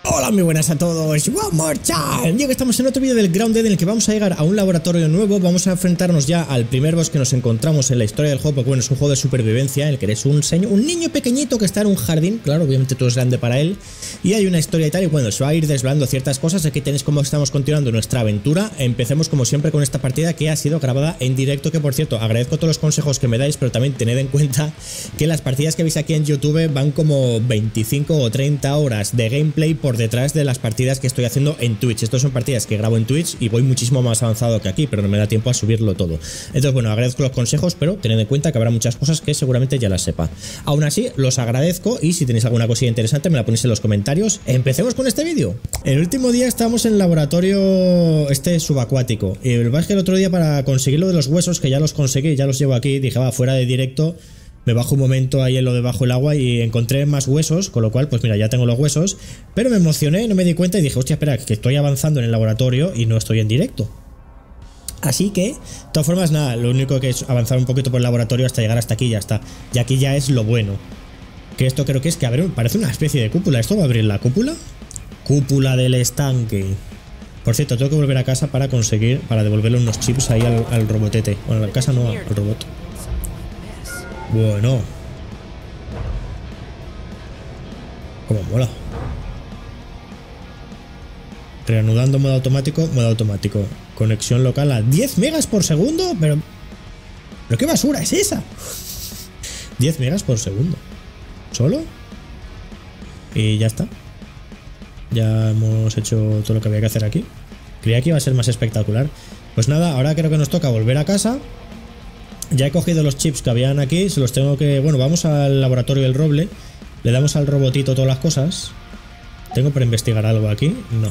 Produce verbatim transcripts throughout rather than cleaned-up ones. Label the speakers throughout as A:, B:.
A: Hola, muy buenas a todos, one more time. Ya que estamos en otro vídeo del Grounded en el que vamos a llegar a un laboratorio nuevo. Vamos a enfrentarnos ya al primer boss que nos encontramos en la historia del juego, porque bueno, es un juego de supervivencia en el que eres un, señor, un niño pequeñito que está en un jardín. Claro, obviamente todo es grande para él. Y hay una historia y tal, y bueno, se va a ir desvelando ciertas cosas. Aquí tenéis cómo estamos continuando nuestra aventura. Empecemos como siempre con esta partida que ha sido grabada en directo, que por cierto, agradezco todos los consejos que me dais, pero también tened en cuenta que las partidas que veis aquí en YouTube van como veinticinco o treinta horas de gameplay por detrás de las partidas que estoy haciendo en Twitch. Estas son partidas que grabo en Twitch y voy muchísimo más avanzado que aquí, pero no me da tiempo a subirlo todo. Entonces bueno, agradezco los consejos, pero tened en cuenta que habrá muchas cosas que seguramente ya las sepa. Aún así, los agradezco y si tenéis alguna cosilla interesante me la ponéis en los comentarios. Empecemos con este vídeo. El último día estábamos en el laboratorio este subacuático y el es que el otro día para conseguir lo de los huesos, que ya los conseguí, ya los llevo aquí, dije va, fuera de directo me bajo un momento ahí en lo de bajo el agua y encontré más huesos, con lo cual, pues mira, ya tengo los huesos, pero me emocioné, no me di cuenta y dije, hostia, espera, que estoy avanzando en el laboratorio y no estoy en directo. Así que, de todas formas, nada, lo único que es avanzar un poquito por el laboratorio hasta llegar hasta aquí y ya está. Y aquí ya es lo bueno. Que esto creo que es que, a ver, parece una especie de cúpula. ¿Esto va a abrir la cúpula? Cúpula del estanque. Por cierto, tengo que volver a casa para conseguir, para devolverle unos chips ahí al, al robotete. Bueno, a la casa no, al robot. Bueno. Como mola. Reanudando modo automático, modo automático. Conexión local a diez megas por segundo. Pero... ¿Pero qué basura es esa? diez megas por segundo. ¿Solo? Y ya está. Ya hemos hecho todo lo que había que hacer aquí. Creía que iba a ser más espectacular. Pues nada, ahora creo que nos toca volver a casa. Ya he cogido los chips que habían aquí, se los tengo que... Bueno, vamos al laboratorio del roble. Le damos al robotito todas las cosas. ¿Tengo para investigar algo aquí? No.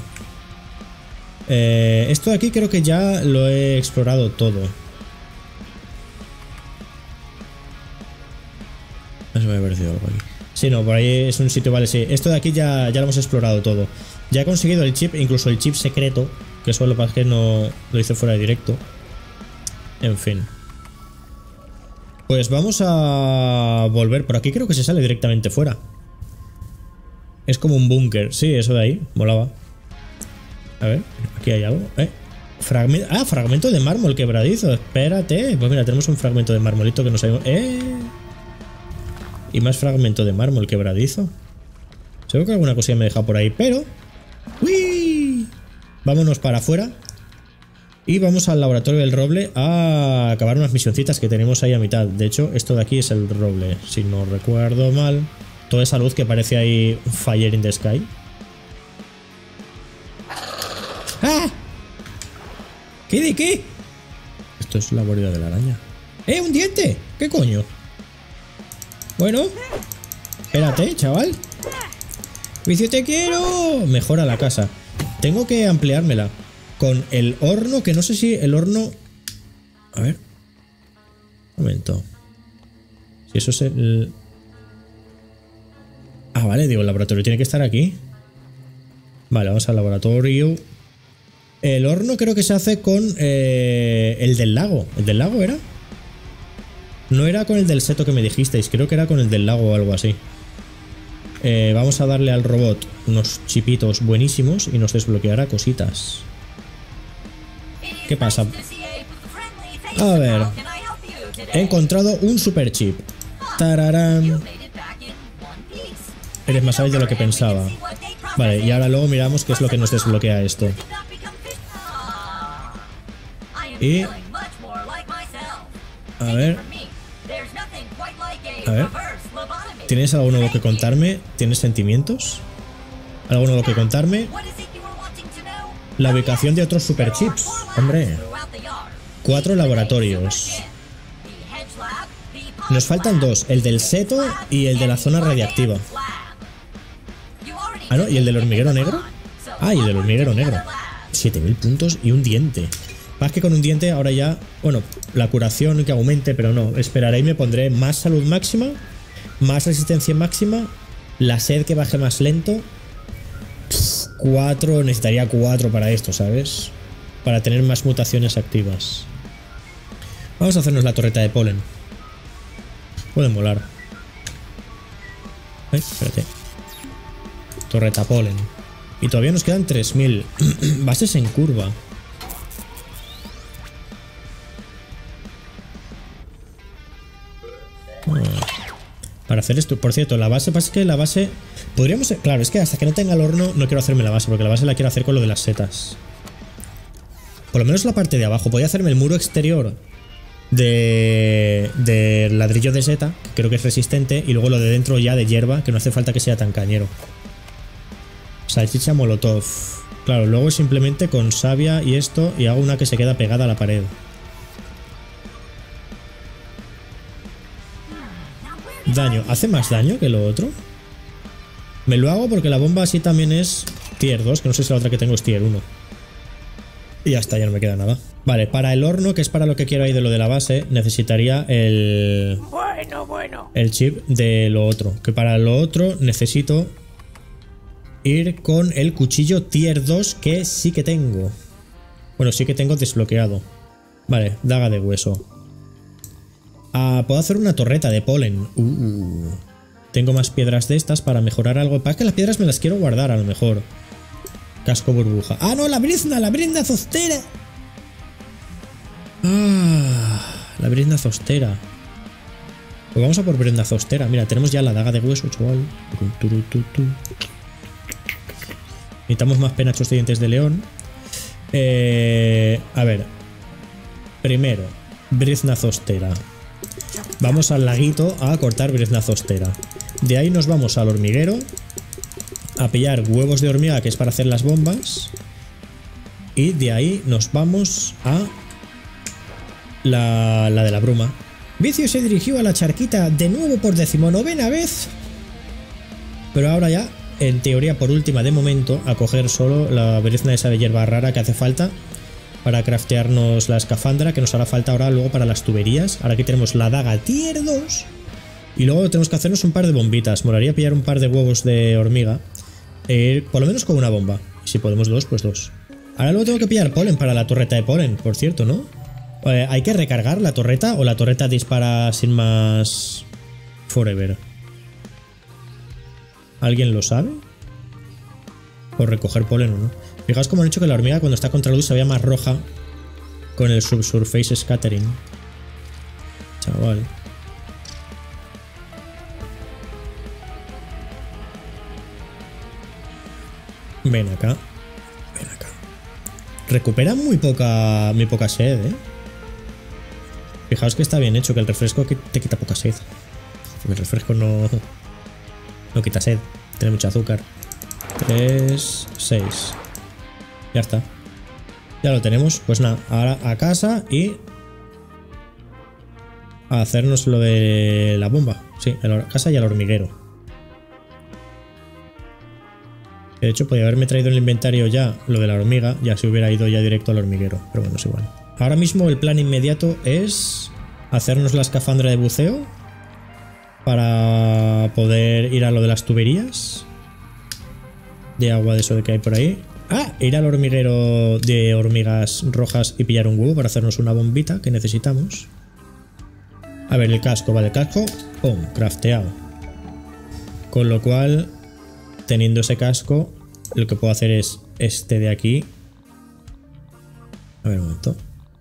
A: Eh, esto de aquí creo que ya lo he explorado todo. No se me ha parecido algo aquí. Sí, no, por ahí es un sitio, vale, sí. Esto de aquí ya, ya lo hemos explorado todo. Ya he conseguido el chip, incluso el chip secreto, que eso lo que pasa es que no lo hice fuera de directo. En fin. Pues vamos a volver. Por aquí creo que se sale directamente fuera. Es como un búnker. Sí, eso de ahí. Molaba. A ver, aquí hay algo. ¿Eh? Fragmento. Ah, fragmento de mármol quebradizo. Espérate. Pues mira, tenemos un fragmento de marmolito que nos ha... ¡Eh! Y más fragmento de mármol quebradizo. Seguro que alguna cosilla me deja por ahí, pero... ¡Uy! Vámonos para afuera. Y vamos al laboratorio del roble a acabar unas misioncitas que tenemos ahí a mitad. De hecho, esto de aquí es el roble, si no recuerdo mal. Toda esa luz que parece ahí Fire in the Sky. ¡Ah! ¿Qué de qué? Esto es la guarida de la araña. ¡Eh, un diente! ¿Qué coño? Bueno. Espérate, chaval. ¡Vicio, te quiero! Mejora la casa. Tengo que ampliármela. Con el horno, que no sé si el horno... A ver. Un momento. Si eso es el... Ah, vale, digo, el laboratorio tiene que estar aquí. Vale, vamos al laboratorio. El horno creo que se hace con eh, el del lago. ¿El del lago era? No era con el del seto que me dijisteis. Creo que era con el del lago o algo así. Eh, vamos a darle al robot unos chipitos buenísimos y nos desbloqueará cositas. ¿Qué pasa? A ver. He encontrado un super chip. Tararán. Eres más hábil de lo que pensaba. Vale, y ahora luego miramos qué es lo que nos desbloquea esto. Y... A ver... A ver... ¿Tienes algo nuevo que contarme? ¿Tienes sentimientos? ¿Algo nuevo que contarme? La ubicación de otros super chips. Hombre. Cuatro laboratorios. Nos faltan dos. El del seto y el de la zona radiactiva. Ah, no. ¿Y el del hormiguero negro? Ah, y el del hormiguero negro. siete mil puntos y un diente. Más que con un diente ahora ya... Bueno, la curación que aumente, pero no. Esperaré y me pondré más salud máxima. Más resistencia máxima. La sed que baje más lento. Cuatro, necesitaría cuatro para esto, ¿sabes? Para tener más mutaciones activas. Vamos a hacernos la torreta de polen. Puede molar. Ay, espérate. Torreta polen. Y todavía nos quedan tres mil. Bases en curva. Para hacer esto, por cierto, la base, pasa que la base podríamos, claro, es que hasta que no tenga el horno no quiero hacerme la base, porque la base la quiero hacer con lo de las setas. Por lo menos la parte de abajo, podría hacerme el muro exterior de, de ladrillo de seta, que creo que es resistente, y luego lo de dentro ya de hierba, que no hace falta que sea tan cañero. Salchicha molotov. Claro, luego simplemente con savia y esto, y hago una que se queda pegada a la pared. Daño. ¿Hace más daño que lo otro? Me lo hago porque la bomba así también es tier dos, que no sé si la otra que tengo es tier uno. Y ya está, ya no me queda nada. Vale, para el horno, que es para lo que quiero ahí de lo de la base, necesitaría el...
B: Bueno, bueno.
A: El chip de lo otro. Que para lo otro necesito ir con el cuchillo tier dos, que sí que tengo. Bueno, sí que tengo desbloqueado. Vale, daga de hueso. Ah, puedo hacer una torreta de polen. Uh, tengo más piedras de estas para mejorar algo. Para que las piedras me las quiero guardar a lo mejor. Casco burbuja. ¡Ah, no! ¡La brizna! ¡La brizna zostera! ¡Ah! La brizna zostera. Pues vamos a por brizna zostera. Mira, tenemos ya la daga de hueso, chaval. Necesitamos más penachos de dientes de león. Eh, a ver. Primero, brizna zostera. Vamos al laguito a cortar brizna zostera. De ahí nos vamos al hormiguero a pillar huevos de hormiga, que es para hacer las bombas. Y de ahí nos vamos a la, la de la bruma. Vicio se dirigió a la charquita de nuevo por decimonovena vez. Pero ahora ya, en teoría por última de momento, a coger solo la brizna esa de hierba rara que hace falta para craftearnos la escafandra, que nos hará falta ahora luego para las tuberías. Ahora aquí tenemos la daga tier dos. Y luego tenemos que hacernos un par de bombitas. Molaría pillar un par de huevos de hormiga. Eh, por lo menos con una bomba. Y si podemos dos, pues dos. Ahora luego tengo que pillar polen para la torreta de polen, por cierto, ¿no? Eh, ¿Hay que recargar la torreta o la torreta dispara sin más forever? ¿Alguien lo sabe? ¿Por recoger polen o no? Fijaos cómo han hecho que la hormiga cuando está contra luz se vea más roja con el subsurface scattering. Chaval. Ven acá. Ven acá. Recupera muy poca, muy poca sed, ¿eh? Fijaos que está bien hecho, que el refresco te quita poca sed. El refresco no, no quita sed. Tiene mucho azúcar. tres, seis. Ya está. Ya lo tenemos. Pues nada, ahora a casa y a hacernos lo de la bomba. Sí, a la casa y al hormiguero. De hecho, podría haberme traído en el inventario ya lo de la hormiga, ya se hubiera ido ya directo al hormiguero. Pero bueno, es igual. Ahora mismo el plan inmediato es hacernos la escafandra de buceo para poder ir a lo de las tuberías de agua, de eso de que hay por ahí. Ah, ir al hormiguero de hormigas rojas y pillar un huevo para hacernos una bombita que necesitamos. A ver, el casco, vale, el casco, pum, crafteado. Con lo cual, teniendo ese casco, lo que puedo hacer es este de aquí. A ver, un momento.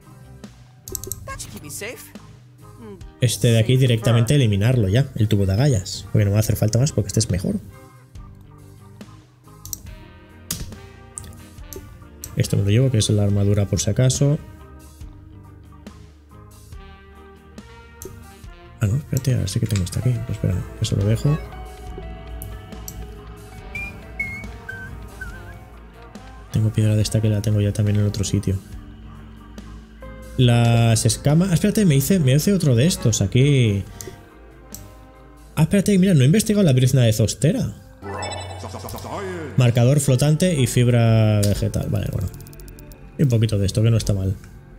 A: Este de aquí directamente eliminarlo ya, el tubo de agallas. Porque no me va a hacer falta más porque este es mejor. Esto me lo llevo, que es la armadura por si acaso. Ah, no, espérate, ahora sí que tengo esta aquí. Pues espera, eso lo dejo. Tengo piedra de esta que la tengo ya también en otro sitio. Las escamas... Ah, espérate, me hice, me hice otro de estos aquí. Ah, espérate, mira, no he investigado la brizna de zostera. Marcador flotante y fibra vegetal. Vale, bueno. Y un poquito de esto, que no está mal.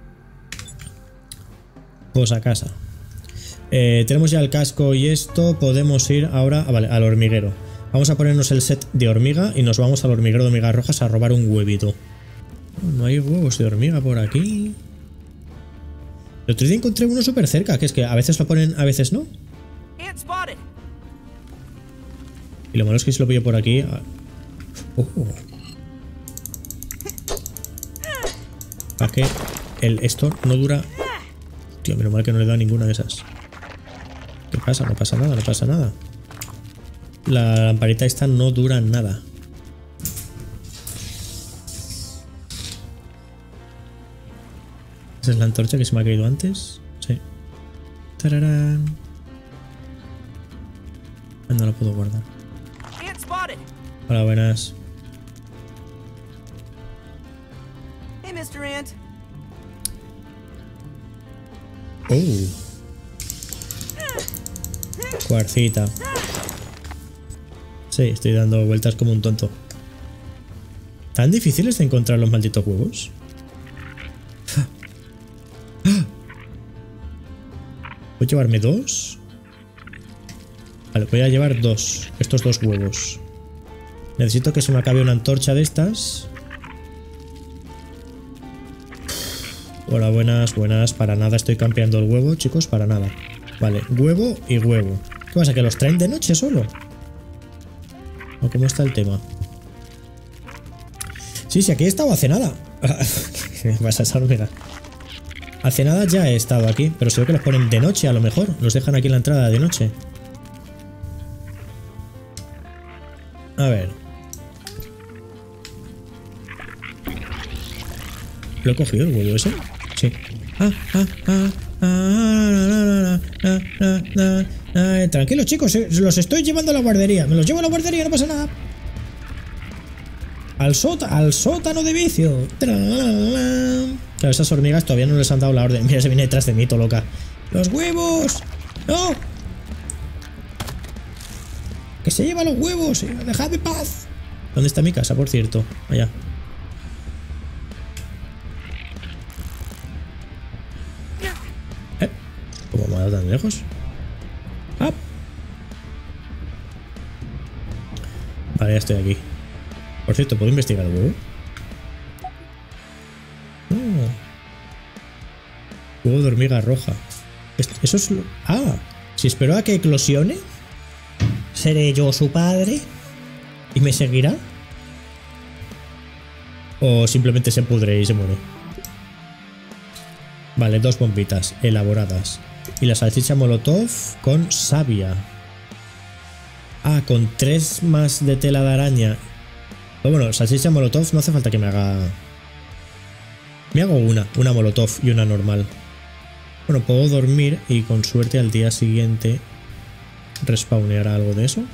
A: Pues a casa. Eh, tenemos ya el casco y esto. Podemos ir ahora ah, vale, al hormiguero. Vamos a ponernos el set de hormiga y nos vamos al hormiguero de hormigas rojas a robar un huevito. No hay huevos de hormiga por aquí. El otro día encontré uno súper cerca, que es que a veces lo ponen, a veces no. Y lo malo es que si lo pillo por aquí... Oh. ¿Para qué? El, esto no dura... Tío, menos mal que no le he dado ninguna de esas. ¿Qué pasa? No pasa nada, no pasa nada. La lamparita esta no dura nada. ¿Esa es la antorcha que se me ha caído antes? Sí. Tararán. No la puedo guardar. Hola, buenas.
B: Hey, mister Ant.
A: Oh. Cuarcita. Sí, estoy dando vueltas como un tonto. ¿Tan difíciles de encontrar los malditos huevos? ¿Voy a llevarme dos? Vale, voy a llevar dos. Estos dos huevos. Necesito que se me acabe una antorcha de estas. Hola, buenas, buenas. Para nada estoy campeando el huevo, chicos, para nada. Vale, huevo y huevo. ¿Qué pasa? ¿Que los traen de noche solo? ¿O cómo está el tema? Sí, sí, aquí he estado hace nada. ¿Qué pasa esa hormiga? Hace nada ya he estado aquí, pero se ve que los ponen de noche a lo mejor. Los dejan aquí en la entrada de noche. A ver. ¿Lo he cogido el huevo ese? Sí. Ah, ah, ah, ah, ah, ah, ah, ah. Tranquilos, chicos, eh, los estoy llevando a la guardería. Me los llevo a la guardería, no pasa nada. Al, sota, al sótano de vicio. Claro, esas hormigas todavía no les han dado la orden. Mira, se viene detrás de mí, todo loca. ¡Los huevos! ¡No! ¡Que se lleva los huevos! ¡Dejadme en paz! ¿Dónde está mi casa, por cierto? Allá. ¿Eh? ¿Cómo me ha dado tan lejos? ¡Ah! Vale, ya estoy aquí. Por cierto, ¿puedo investigar el huevo? Oh. Huevo de hormiga roja. Eso es... Lo... Ah, si espero a que eclosione, ¿seré yo su padre? ¿Y me seguirá? ¿O simplemente se pudre y se muere? Vale, dos bombitas elaboradas. Y la salchicha molotov con savia. Ah, con tres más de tela de araña. Pero bueno, salchicha molotov no hace falta que me haga... Me hago una, una molotov y una normal. Bueno, puedo dormir y con suerte al día siguiente respawnear algo de eso.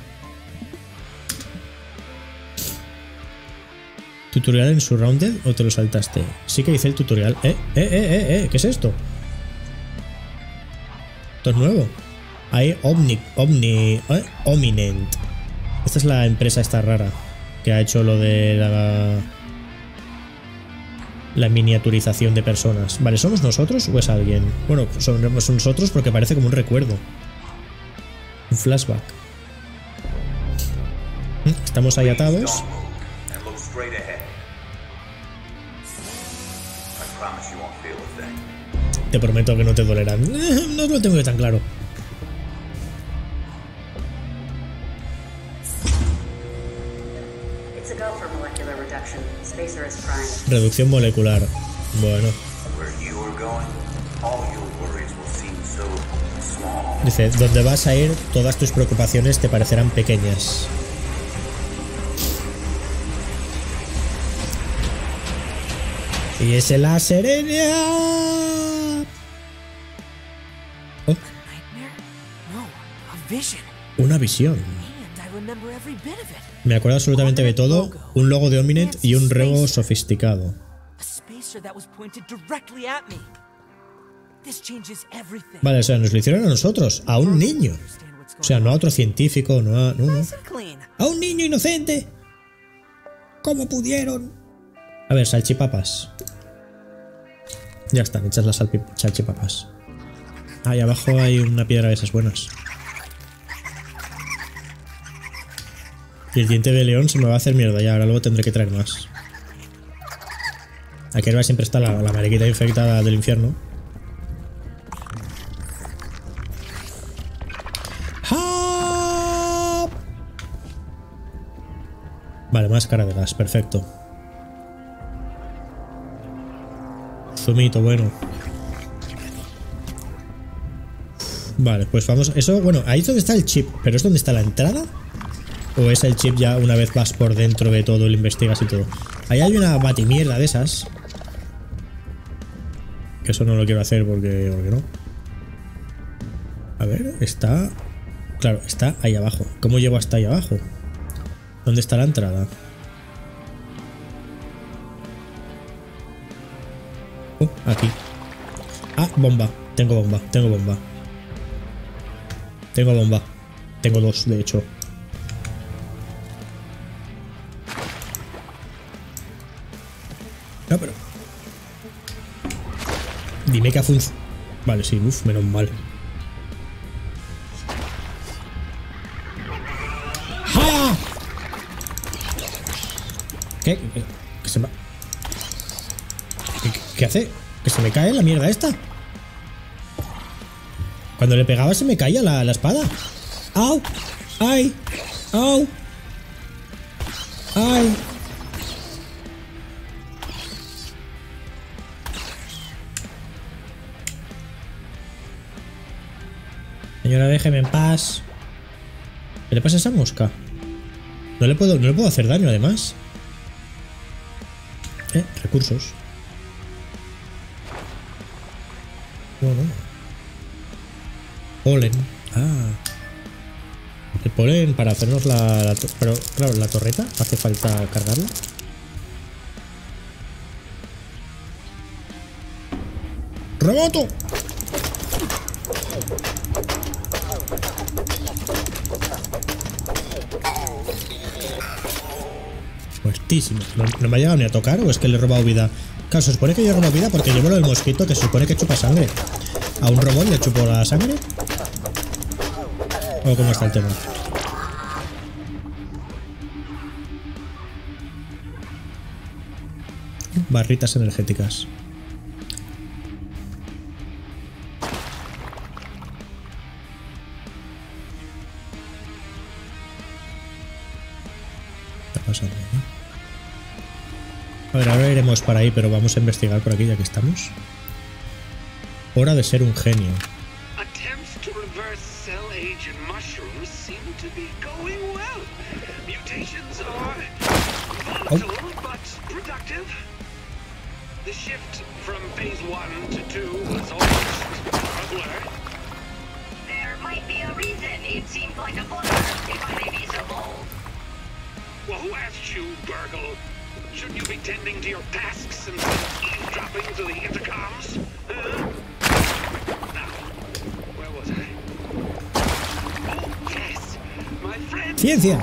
A: ¿Tutorial en Surrounded o te lo saltaste? Sí que hice el tutorial. ¡Eh, eh, eh, eh! eh ¿Qué es esto? Esto es nuevo. Hay Omni... Omni... ¿eh? Ominent. Esta es la empresa esta rara que ha hecho lo de la... La miniaturización de personas. Vale, ¿somos nosotros o es alguien? Bueno, somos nosotros porque parece como un recuerdo. Un flashback. Estamos ahí atados. Te prometo que no te dolerán. No lo tengo yo tan claro. Reducción molecular. Bueno. Dice, donde vas a ir, todas tus preocupaciones te parecerán pequeñas. Y ese láser... Oh. Una visión. Me acuerdo absolutamente de todo, un logo de Ominet y un rego sofisticado. Vale, o sea, nos lo hicieron a nosotros, a un niño. O sea, no a otro científico, no a... No, no. ¡A un niño inocente! ¿Cómo pudieron? A ver, salchipapas. Ya están hechas las salchipapas. Ahí abajo hay una piedra de esas buenas. Y el diente de león se me va a hacer mierda ya, ahora luego tendré que traer más. Aquí arriba siempre está la, la mariquita infectada del infierno. ¡Ah! Vale, máscara de gas, perfecto. zumito, bueno. Vale, pues vamos... Eso, bueno, ahí es donde está el chip. ¿Pero es donde está la entrada? ¿O es el chip ya una vez vas por dentro de todo, lo investigas y todo? Ahí hay una batimierda de esas. Que eso no lo quiero hacer porque, porque no. A ver, está... Claro, está ahí abajo. ¿Cómo llego hasta ahí abajo? ¿Dónde está la entrada? Oh, aquí. Ah, bomba. Tengo bomba, tengo bomba. Tengo bomba. Tengo dos, de hecho. No, pero... Dime que ha funcionado. Vale, sí, uff, menos mal. ¡Ja! ¿Qué? ¿Qué, qué se me... ¿Qué, qué, qué hace? ¿Que se me cae la mierda esta? Cuando le pegaba se me caía la, la espada. ¡Au! ¡Ay! ¡Au! ¡Ay! Señora, déjeme en paz. ¿Qué le pasa a esa mosca? No le puedo, no le puedo hacer daño, además. Eh, recursos. Bueno. Polen. Ah. El polen para hacernos la, la... Pero, claro, la torreta. Hace falta cargarla. ¡Reboto! Muertísimo. ¿No, ¿No me ha llegado ni a tocar o es que le he robado vida? Claro, se supone que yo he robado vida porque llevo lo del mosquito que se supone que chupa sangre. ¿A un robot le chupo la sangre? ¿O cómo está el tema? Barritas energéticas. ¿Qué está pasando? A ver, ahora iremos para ahí, pero vamos a investigar por aquí ya que estamos. Hora de ser un genio.
C: Attempts to reverse cell age in mushrooms seem to be going well. Mutations are volatile but productive. The shift from phase one to two was almost a blur.
D: There might be a reason it seemed like a blur, if I may be so bold.
C: Well, who asked you, Burgle? Shouldn't you be tending to your tasks and eavesdropping to the intercoms? Huh?
A: Ciencia.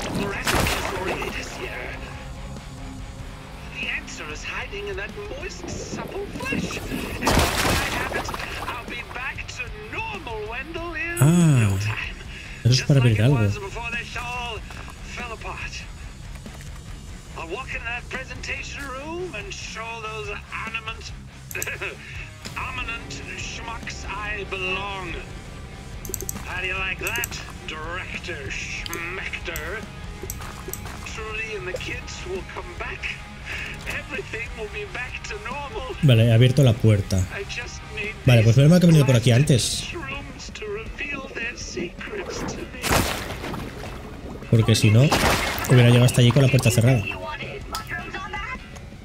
C: The answer is hiding in that moist, supple flesh. And if I have it, I'll be back to normal Wendell in
A: Ah,
C: no time.
A: eso es para abrir algo.
C: Just like it was before they all fell apart. I'll walk in that presentation room and show those ornament, ominent schmucks I belong. How do you like that, Director Schmechter? Trudy and the kids will come back. Everything will be back to normal.
A: Vale, he abierto la puerta.
C: I just need
A: Vale, pues menos mal que he venido por aquí antes.
C: rooms to reveal their secrets to me.
A: Porque si no, hubiera llegado hasta allí con la puerta cerrada.
D: You wanted mushrooms on that?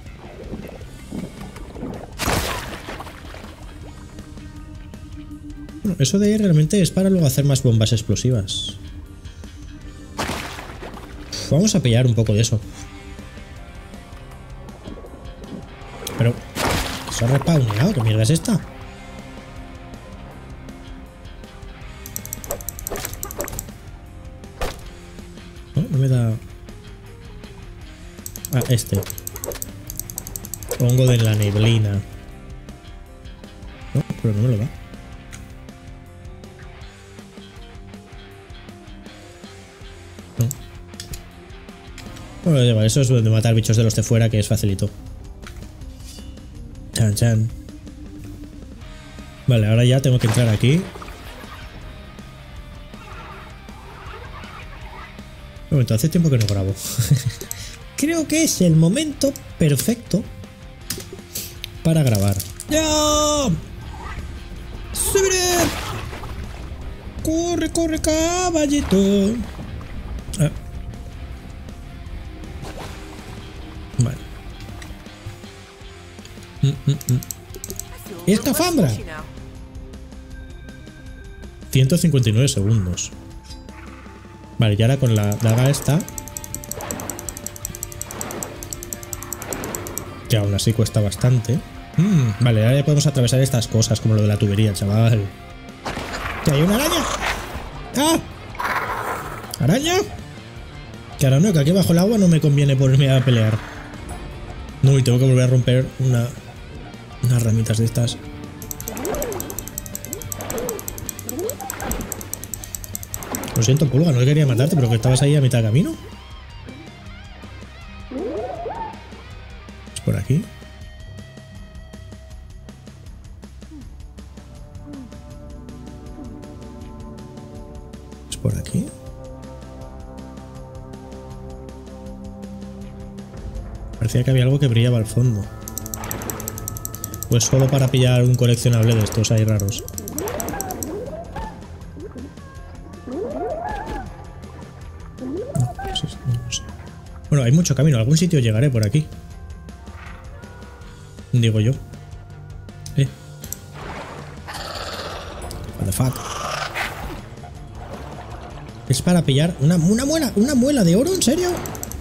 A: Bueno, eso de ahí realmente es para luego hacer más bombas explosivas. Uf, vamos a pillar un poco de eso. Pero... ¿se ha respawneado? ¿Qué mierda es esta? No, no me da... Ah, este. Hongo de la neblina. No, pero no me lo da. No. Bueno, da igual, eso es de matar bichos de los de fuera, que es facilito. Chan, chan. Vale, ahora ya tengo que entrar aquí. Un momento, hace tiempo que no grabo. Creo que es el momento perfecto para grabar. ¡Ya! ¡Subiré! ¡Corre, corre, caballito! Ah. Vale. Mm, mm, mm. ¡Escafandra! ciento cincuenta y nueve segundos. Vale, y ahora con la daga esta, que aún así cuesta bastante. Mm, vale, ahora ya podemos atravesar estas cosas, como lo de la tubería, chaval. ¡Que hay una araña! ¡Ah! ¿Araña? Que ahora no, que aquí bajo el agua no me conviene ponerme a pelear. No, y tengo que volver a romper una, unas ramitas de estas. Lo siento, Pulga, no quería matarte, pero que estabas ahí a mitad de camino. ¿Es por aquí? ¿Es por aquí? Parecía que había algo que brillaba al fondo. Pues solo para pillar un coleccionable de estos ahí raros. Bueno, hay mucho camino. A algún sitio llegaré por aquí. Digo yo. Eh. What the fuck. Es para pillar una, una muela. ¿Una muela de oro? ¿En serio?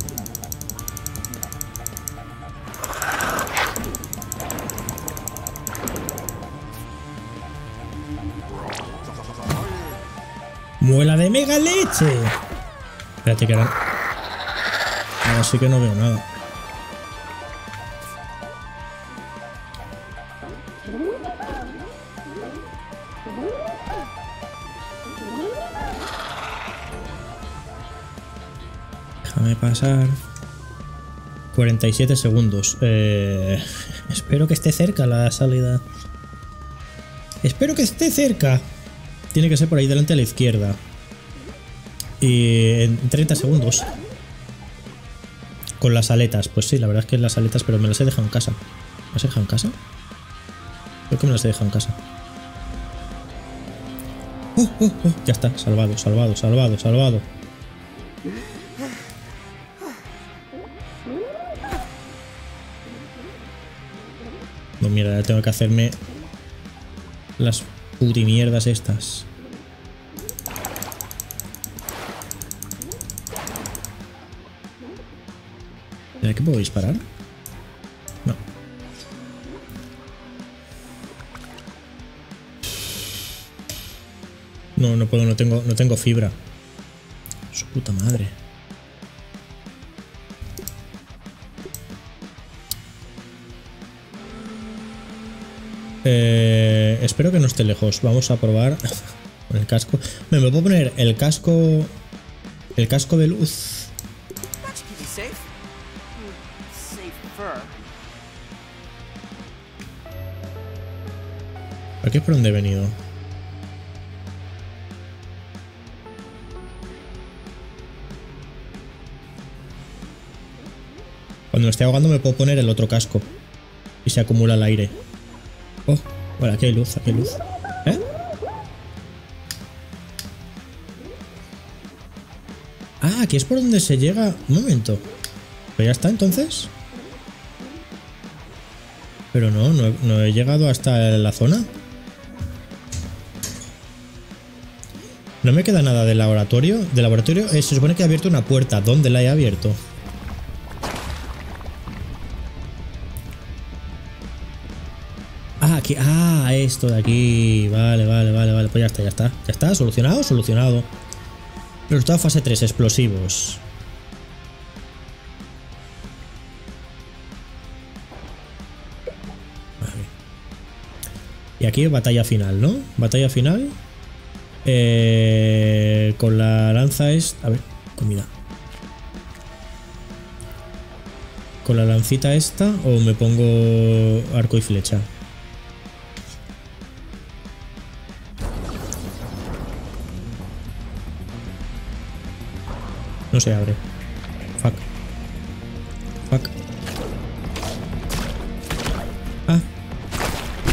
A: ¡Muela de mega leche! Espérate que ahora... Ahora sí que no veo nada. Déjame pasar. cuarenta y siete segundos. Eh, espero que esté cerca la salida. Espero que esté cerca. Tiene que ser por ahí delante a la izquierda. Y en treinta segundos. Con las aletas. Pues sí, la verdad es que las aletas, pero me las he dejado en casa. ¿Me las he dejado en casa? Creo que me las he dejado en casa. Oh, oh, oh. Ya está, salvado, salvado, salvado, salvado. No, mierda, ya tengo que hacerme las putimierdas estas. ¿De qué puedo disparar? No. No, no puedo, no tengo, no tengo fibra. Su puta madre. Eh, espero que no esté lejos. Vamos a probar con el casco. Me, me puedo poner el casco. El casco de luz. ¿Aquí es por donde he venido? Cuando me esté ahogando me puedo poner el otro casco y se acumula el aire. Oh, bueno, aquí hay luz, aquí hay luz. ¿Eh? Ah, aquí es por donde se llega... Un momento. ¿Pero ya está entonces? Pero no, no he, no he llegado hasta la zona. No me queda nada del laboratorio. Del laboratorio eh, se supone que he abierto una puerta. ¿Dónde la he abierto? Ah, aquí. Ah, esto de aquí. Vale, vale, vale, vale. Pues ya está, ya está. Ya está, solucionado, solucionado. Resultado fase tres, explosivos. Vale. Y aquí batalla final, ¿no? Batalla final. Eh, con la lanza es... A ver, comida. ¿Con la lancita esta o me pongo arco y flecha? No se abre. Fuck. Fuck. Ah.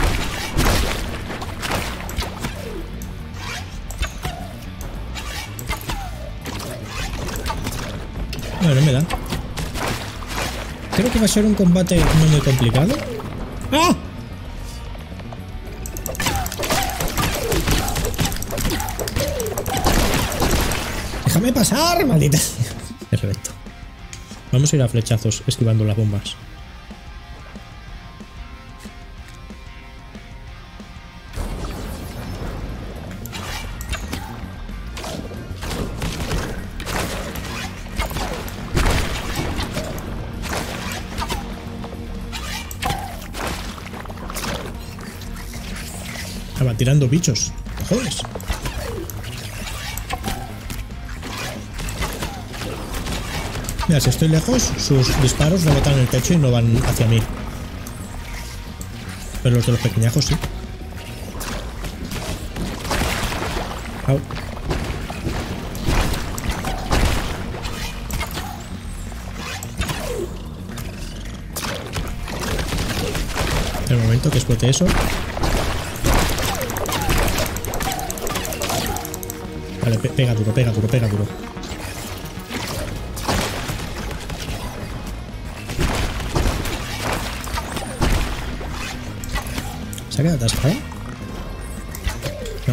A: Creo que va a ser un combate no muy complicado. ¡Ah! ¡Déjame pasar, maldita! Perfecto. Vamos a ir a flechazos esquivando las bombas. Ah, va tirando bichos. Joder. Mira, si estoy lejos, sus disparos rebotan en el techo y no van hacia mí. Pero los de los pequeñajos sí. Au. El momento que explote eso. Vale, pe pega duro, pega duro, pega duro. ¿Se ha quedado atascado? No.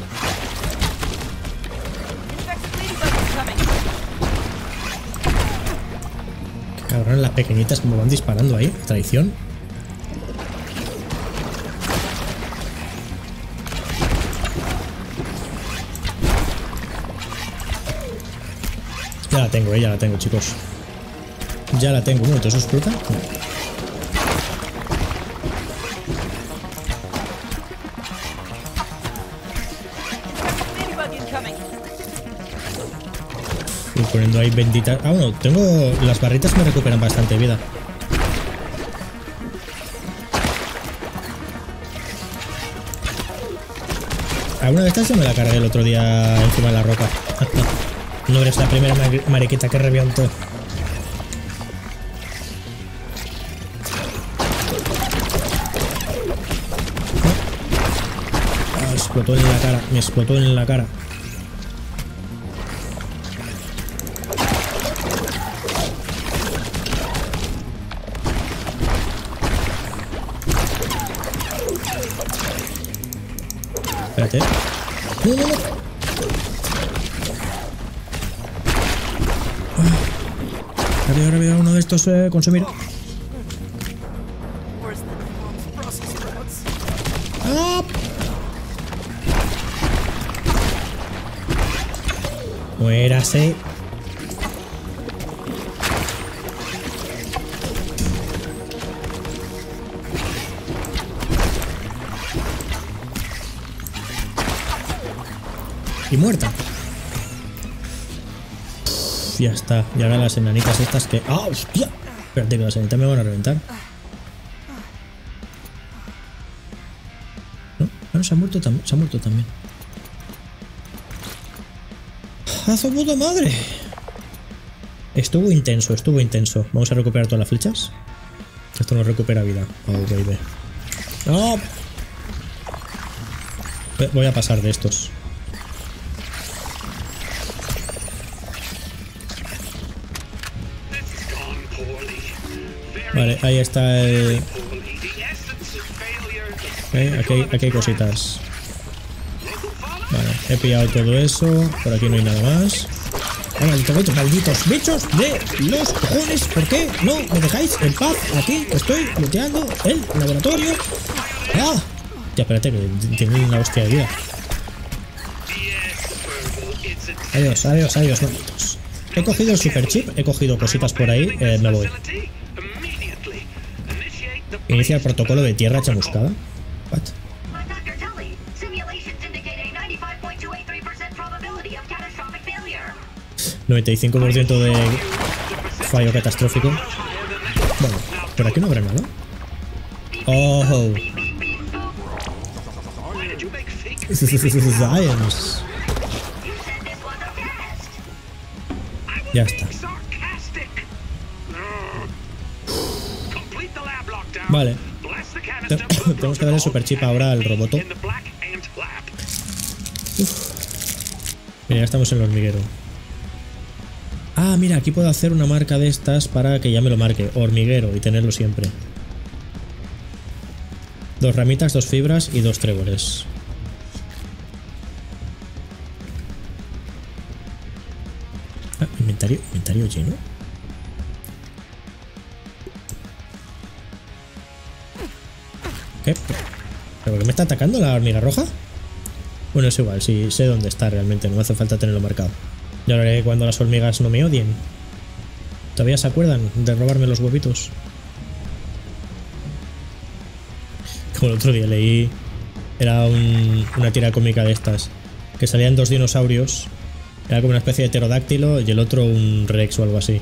A: Qué cabrón, las pequeñitas como van disparando ahí. Traición. Ya la tengo, eh, ya la tengo, chicos. Ya la tengo. Un momento, ¿eso explota? No. Estoy poniendo ahí benditas. Ah, bueno, tengo. Las barritas me recuperan bastante vida. Alguna de estas ya me la cargué el otro día encima de la roca. No eres la primera mariquita que reviento. Ah, explotó en la cara, me explotó en la cara. Espérate. No, no, no. Rápido, rápido, uno de estos eh, consumir. ¡Ah! Muérase. Y muerta. Ya está. Y ahora las enanitas estas que... ¡Ah, hostia! Espérate que las enanitas me van a reventar. No, no, se ha muerto también. Se ha muerto también. ¡A su puta madre! Estuvo intenso, estuvo intenso. Vamos a recuperar todas las flechas. Esto nos recupera vida. Oh, baby. ¡No! Voy a pasar de estos. Vale, ahí está el... Okay, aquí, aquí hay cositas. Vale, he pillado todo eso. Por aquí no hay nada más. Ah, malditos bichos, malditos bichos de los cojones. ¿Por qué no me dejáis en paz? Aquí estoy looteando el laboratorio. ¡Ah! Ya, espérate, que tiene una hostia de vida. Adiós, adiós, adiós, malditos. He cogido el super chip, he cogido cositas por ahí, eh, me voy. Inicia el protocolo de tierra chamuscada. What? noventa y cinco por ciento de fallo catastrófico. Bueno, por aquí no habrá nada. Oh. Science. Ya está. Vale. Tenemos que darle super chip ahora al roboto. Uf. Mira, ya estamos en el hormiguero. Ah, mira, aquí puedo hacer una marca de estas para que ya me lo marque. Hormiguero y tenerlo siempre. Dos ramitas, dos fibras y dos tréboles. Ah, inventario, inventario lleno. ¿Qué? ¿Pero por qué me está atacando la hormiga roja? Bueno, es igual, sí, sé dónde está realmente, no me hace falta tenerlo marcado. Ya lo haré cuando las hormigas no me odien. ¿Todavía se acuerdan de robarme los huevitos? Como el otro día leí... Era un, una tira cómica de estas. Que salían dos dinosaurios. Era como una especie de pterodáctilo y el otro un rex o algo así.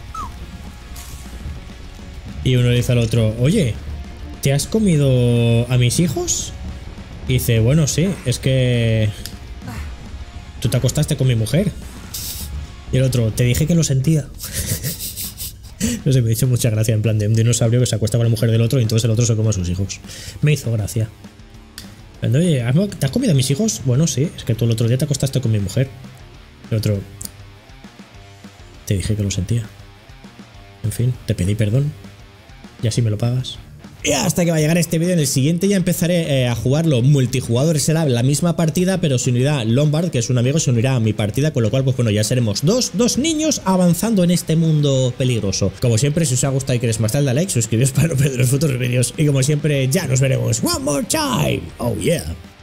A: Y uno le dice al otro, oye, ¿te has comido a mis hijos? Y dice, bueno, sí, es que... tú te acostaste con mi mujer. Y el otro, te dije que lo sentía. No sé, me hizo mucha gracia, en plan de un dinosaurio que se acuesta con la mujer del otro y entonces el otro se come a sus hijos. Me hizo gracia. Oye, ¿te has comido a mis hijos? Bueno, sí, es que tú el otro día te acostaste con mi mujer. El otro, te dije que lo sentía. En fin, te pedí perdón. Y así me lo pagas. Y hasta que va a llegar este vídeo. En el siguiente ya empezaré eh, a jugarlo multijugador. Será la misma partida, pero se unirá Lombard, que es un amigo, se unirá a mi partida. Con lo cual, pues bueno, ya seremos dos, dos niños avanzando en este mundo peligroso. Como siempre, si os ha gustado y queréis más, dale a like, suscribiros para no perder los futuros vídeos. Y como siempre, ya nos veremos. One more time. Oh yeah.